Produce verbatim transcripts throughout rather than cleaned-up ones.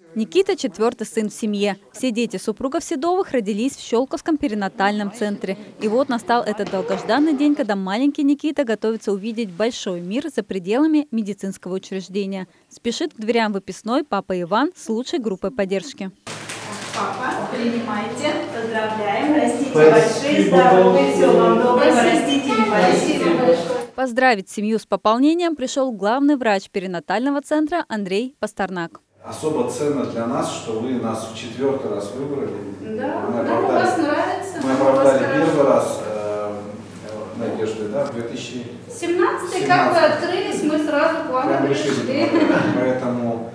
Никита – четвертый сын в семье. Все дети супругов Седовых родились в Щелковском перинатальном центре. И вот настал этот долгожданный день, когда маленький Никита готовится увидеть большой мир за пределами медицинского учреждения. Спешит к дверям выписной папа Иван с лучшей группой поддержки. Папа, принимайте, поздравляем, растите большие, здоровые, всего вам доброго, растите не болейте. Поздравить семью с пополнением пришел главный врач перинатального центра Андрей Пастернак. Особо ценно для нас, что вы нас в четвертый раз выбрали. Да, мы нам у вас нравится. Мы оправдали первый раз э, надежды, да, в две тысячи семнадцатом, как вы открылись, мы сразу к вам пришли. Поэтому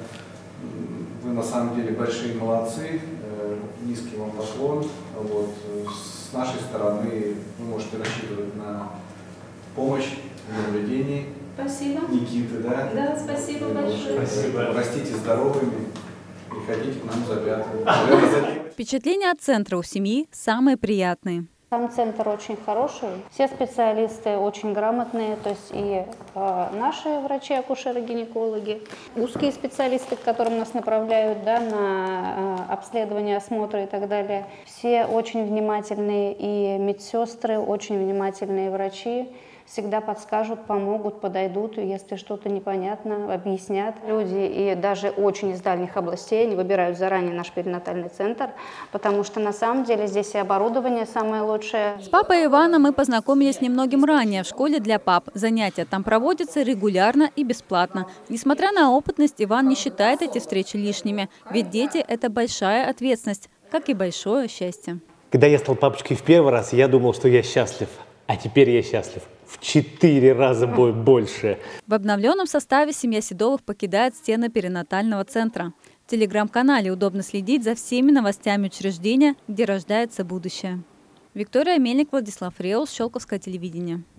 вы на самом деле большие молодцы, э, низкий вам поклон. Вот. С нашей стороны вы можете рассчитывать на помощь в наблюдении. Спасибо. Никиты, да? Да, спасибо большое. Спасибо. Растите здоровыми, приходите к нам за пятым. Впечатления от центра у семьи самые приятные. Сам центр очень хороший, все специалисты очень грамотные, то есть и э, наши врачи, акушеры, гинекологи, узкие специалисты, к которым нас направляют, да, на э, обследование, осмотры и так далее. Все очень внимательные, и медсестры, очень внимательные врачи. Всегда подскажут, помогут, подойдут, если что-то непонятно, объяснят. Люди и даже очень из дальних областей, они выбирают заранее наш перинатальный центр, потому что на самом деле здесь и оборудование самое лучшее. С папой Иваном мы познакомились немногим ранее в школе для пап. Занятия там проводятся регулярно и бесплатно. Несмотря на опытность, Иван не считает эти встречи лишними, ведь дети – это большая ответственность, как и большое счастье. Когда я стал папочкой в первый раз, я думал, что я счастлив, а теперь я счастлив в четыре раза больше. В обновленном составе семья Седовых покидает стены перинатального центра. В телеграм-канале удобно следить за всеми новостями учреждения, где рождается будущее. Виктория Мельник, Владислав Реус, Щелковское телевидение.